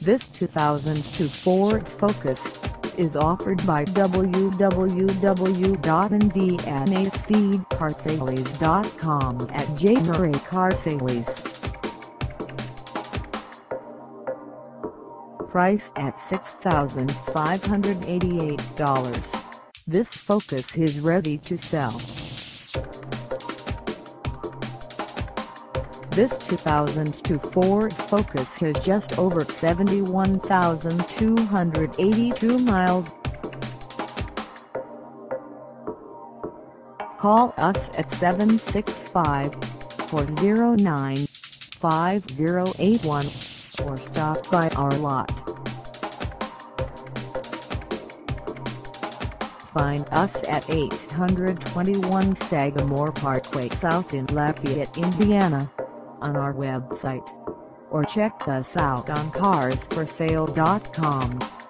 This 2002 Ford Focus is offered by www.indianaseedcarsales.com at January Car Sales. Price at $6,588. This Focus is ready to sell. This 2002 Ford Focus has just over 71,282 miles. Call us at 765-409-5081 or stop by our lot. Find us at 821 Sagamore Parkway South in Lafayette, Indiana, on our website, or check us out on carsforsale.com.